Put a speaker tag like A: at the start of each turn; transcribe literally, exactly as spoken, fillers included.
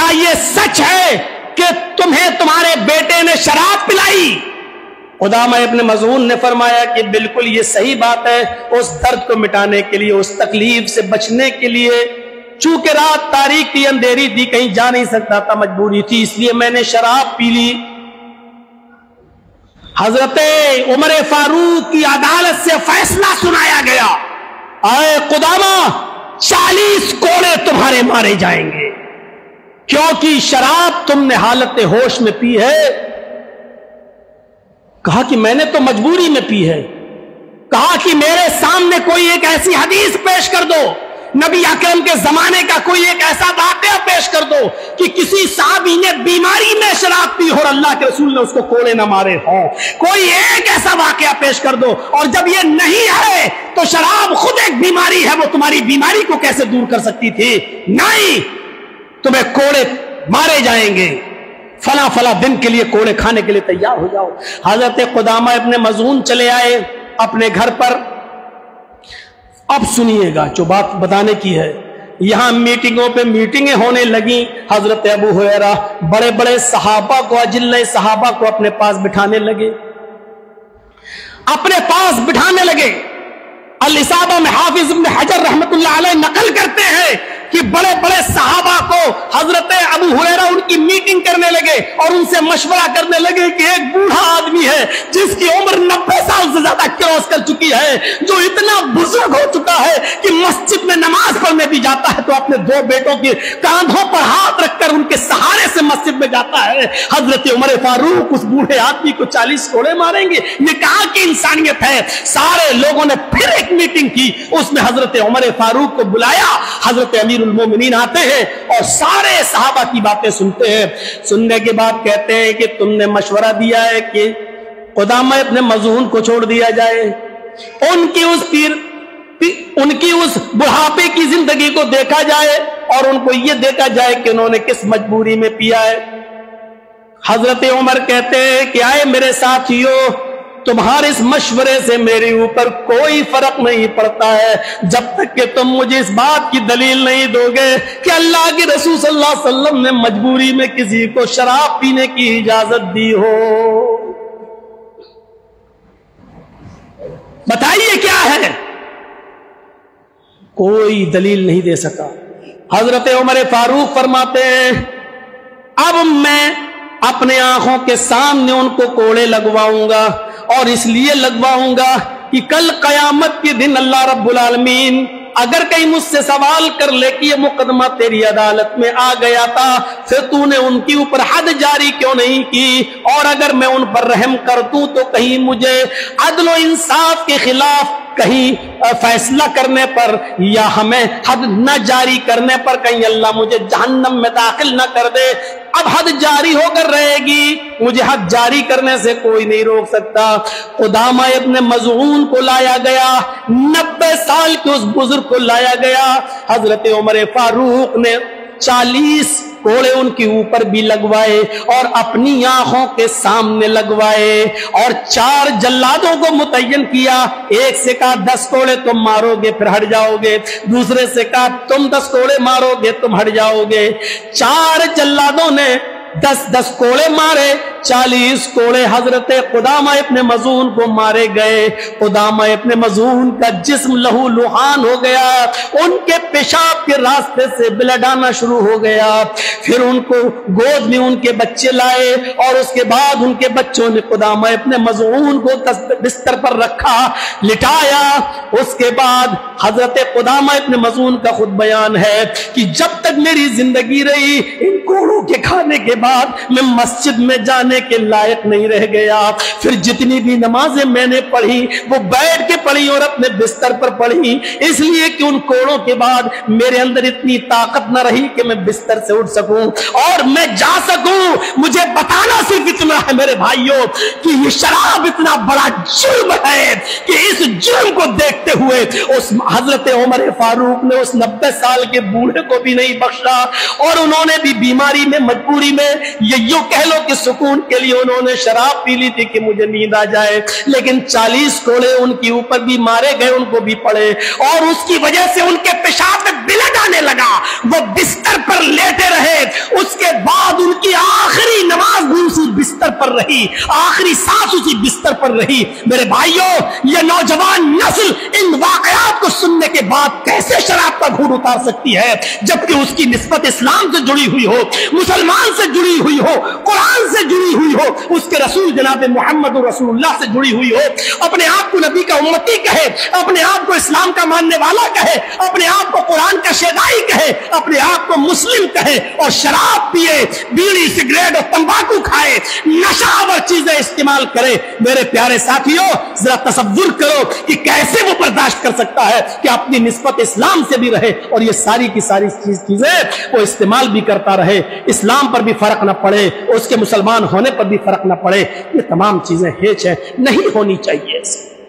A: یہ سچ ہے کہ تمہیں تمہارے بیٹے نے شراب پلائی؟ قدامہ ابن مظعون نے فرمایا کہ بالکل یہ صحیح بات ہے، اس درد کو مٹانے کے لیے، اس تکلیف سے بچنے کے لیے، چونکہ رات تاریک تھی، اندھیری تھی، کہیں جا نہیں سکتا تھا، مجبوری تھی، اس لیے میں نے شراب پی لی۔ حضرت عمر فاروق کی عدالت سے فیصلہ سنایا گیا، اے قدامہ چالیس کوڑے تمہارے مارے جائیں گے، کیونکہ شراب تم نے حالت ہوش میں پی ہے۔ کہا کہ میں نے تو مجبوری میں پی ہے۔ کہا کہ میرے سامنے کوئی ایک ایسی حدیث پیش کر دو، نبی اکرم کے زمانے کا کوئی ایک ایسا واقعہ پیش کر دو کہ کسی صحابی نے بیماری میں شراب پی اور اللہ کے رسول نے اس کو کوڑے نہ مارے ہوں، کوئی ایک ایسا واقعہ پیش کر دو۔ اور جب یہ نہیں ہے تو شراب خود ایک بیماری ہے، وہ تمہاری بیماری کو کیسے دور کر سکتی تھی؟ نہیں، تمہیں کوڑے مارے جائیں گے، فلاں فلاں دن کے لیے کوڑے کھانے کے لیے تیار ہو جاؤ۔ حضرت قدامہ ابن مظعون چلے آئے اپنے گھر پر۔ اب سنیے گا جو بات بتانے کی ہے، یہاں میٹنگوں پہ میٹنگیں ہونے لگیں، حضرت ابو ہریرہ بڑے بڑے صحابہ کو، اجلہ صحابہ کو اپنے پاس بٹھانے لگے، اپنے پاس بٹھانے لگے۔ الاصابہ میں حافظ ابن حجر رحمت اللہ علیہ نقل کرتے ہیں کہ بڑے بڑے صحابہ کو حضرت ابو ہریرہ ان کی میٹنگ کرنے لگے اور ان سے مشورہ کرنے لگے کہ ایک بوڑھا آدمی ہے جس کی عمر نبے سال سے زیادہ کراس کر چکی ہے، جو اتنا بزرگ ہو چکا ہے کہ مسجد میں نماز پڑھنے بھی جاتا ہے تو اپنے دو بیٹوں کے کاندھوں پر ہاتھ رکھ کر ان کے سہارے سے مسجد میں جاتا ہے۔ حضرت عمر فاروق اس بوڑھے آدمی کو چالیس کوڑے ماریں گے؟ یہ کہاں کی انسانیت ہے؟ سارے لوگوں نے پھر ایک میٹنگ کی، اس میں حضرت عمر فاروق کو بلایا۔ حضرت امیر المومنین آتے ہیں اور سارے صحابہ کی باتیں سنتے ہیں۔ سننے کے بعد کہتے ہیں کہ تم نے مشورہ دیا ہے کہ قدامہ ابن مظعون کو چھوڑ دیا جائے، ان کی اس پیر ان کی اس بڑھاپے کی زندگی کو دیکھا جائے اور ان کو یہ دیکھا جائے کہ انہوں نے کس مجبوری میں پیا ہے۔ حضرت عمر کہتے ہیں کہ آئے میرے ساتھیو، تمہارے اس مشورے سے میرے اوپر کوئی فرق نہیں پڑتا ہے جب تک کہ تم مجھے اس بات کی دلیل نہیں دو گے کہ اللہ کے رسول صلی اللہ علیہ وسلم نے مجبوری میں کسی کو شراب پینے کی اجازت دی ہو۔ بتائیے کیا ہے؟ کوئی دلیل نہیں دے سکا۔ حضرت عمر فاروق فرماتے ہیں اب میں اپنے آنکھوں کے سامنے ان کو کوڑے لگواؤں گا، اور اس لیے لگواؤں گا کہ کل قیامت کے دن اللہ رب العالمین اگر کہیں مجھ سے سوال کر لے کہ یہ مقدمہ تیری عدالت میں آ گیا تھا، پھر تو نے ان کے اوپر حد جاری کیوں نہیں کی؟ اور اگر میں ان پر رحم کر دوں تو کہیں مجھے عدل و انصاف کے خلاف کہیں فیصلہ کرنے پر یا ہمیں حد نہ جاری کرنے پر کہیں اللہ مجھے جہنم میں داخل نہ کر دے۔ اب حد جاری ہو کر رہے گی، مجھے حد جاری کرنے سے کوئی نہیں روک سکتا۔ قدامہ ابن مظعون کو لایا گیا، نبے سال کے اس بزرگ کو لایا گیا۔ حضرت عمر فاروق نے چالیس کوڑے ان کے اوپر بھی لگوائے اور اپنی آنکھوں کے سامنے لگوائے، اور چار جلادوں کو متعین کیا۔ ایک سے کہا دس کوڑے تم مارو گے پھر ہٹ جاؤ گے، دوسرے سے کہا تم دس کوڑے مارو گے تم ہٹ جاؤ گے۔ چار جلادوں نے دس دس کوڑے مارے، چالیس کوڑے حضرت قدامہ ابن مظعون کو مارے گئے۔ قدامہ ابن مظعون کا جسم لہو لہان ہو گیا، ان کے پیشاب کے راستے سے بلڈ آنا شروع ہو گیا۔ پھر ان کو گود میں ان کے بچے لائے اور اس کے بعد ان کے بچوں نے قدامہ ابن مظعون کو بستر پر رکھا، لٹایا۔ اس کے بعد حضرت قدامہ ابن مظعون کا خود بیان ہے کہ جب تک میری زندگی رہی ان کوڑوں کے کھانے کے بعد میں مسجد میں جانے کے لائق نہیں رہ گیا۔ پھر جتنی بھی نمازیں میں نے پڑھی وہ بیٹھ کے پڑھی اور اپنے بستر پر پڑھی، اس لیے کہ ان کوڑوں کے بعد میرے اندر اتنی طاقت نہ رہی کہ میں بستر سے اٹھ سکوں اور میں جا سکوں۔ مجھے بتانا صرف اتنا ہے میرے بھائیوں کہ یہ شراب اتنا بڑا جرم ہے کہ اس جرم کو دیکھتے ہوئے اس حضرت عمر فاروق نے اس نبے سال کے بوڑھے کو بھی نہیں بخشا، اور انہوں نے بھی بیماری میں مجبوری میں یہ یوں کہہ لو کہ سکون کے لیے انہوں نے شراب پی لی تھی کہ مجھے نیند آ جائے، لیکن چالیس کوڑے ان کے اوپر بھی مارے گئے، ان کو بھی پڑے، اور اس کی وجہ سے ان کے پیشاب میں بلڈ آنے لگا۔ وہ بستر پر لیٹے رہے، اس کے رہی، آخری سانس اسی بستر پر رہی۔ میرے بھائیوں، یہ نوجوان نسل ان واقعات کو سننے کے بعد کیسے شراب کا گھوٹ اتار سکتی ہے جبکہ اس کی نسبت اسلام سے جڑی ہوئی ہو، مسلمان سے جڑی ہوئی ہو، قرآن سے جڑی ہوئی ہو، اس کے رسول جناب محمد رسول اللہ سے جڑی ہوئی ہو، اپنے آپ کو نبی کا امتی کہے، اپنے آپ کو اسلام کا ماننے والا کہے، اپنے آپ کو قرآن کا شیدائی کہے، اپنے آپ کو مسلم کہے، اور شراب پیے، بیڑی سگریٹ اور تمباکو کھائے، نشہ آور چیزیں استعمال کرے۔ میرے پیارے ساتھیوں، ذرا تصور کرو کہ کیسے وہ برداشت کر سکتا ہے کہ اپنی نسبت اسلام سے بھی رہے اور یہ ساری کی ساری چیزیں وہ استعمال بھی کرتا رہے، اسلام پر بھی فرق نہ پڑے، اس کے مسلمان ہونے پر بھی فرق نہ پڑے۔ یہ تمام چیزیں ہیچ ہیں، نہیں ہونی چاہیے۔